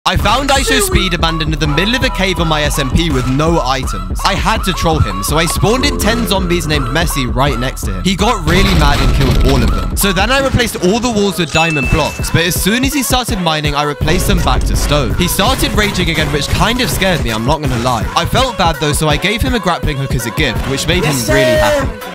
I found ISHOWSPEED abandoned in the middle of a cave on my SMP with no items. I had to troll him, so I spawned in 10 zombies named Messi right next to him. He got really mad and killed all of them. So then I replaced all the walls with diamond blocks, but as soon as he started mining, I replaced them back to stone. He started raging again, which kind of scared me, I'm not gonna lie. I felt bad though, so I gave him a grappling hook as a gift, which made him really happy.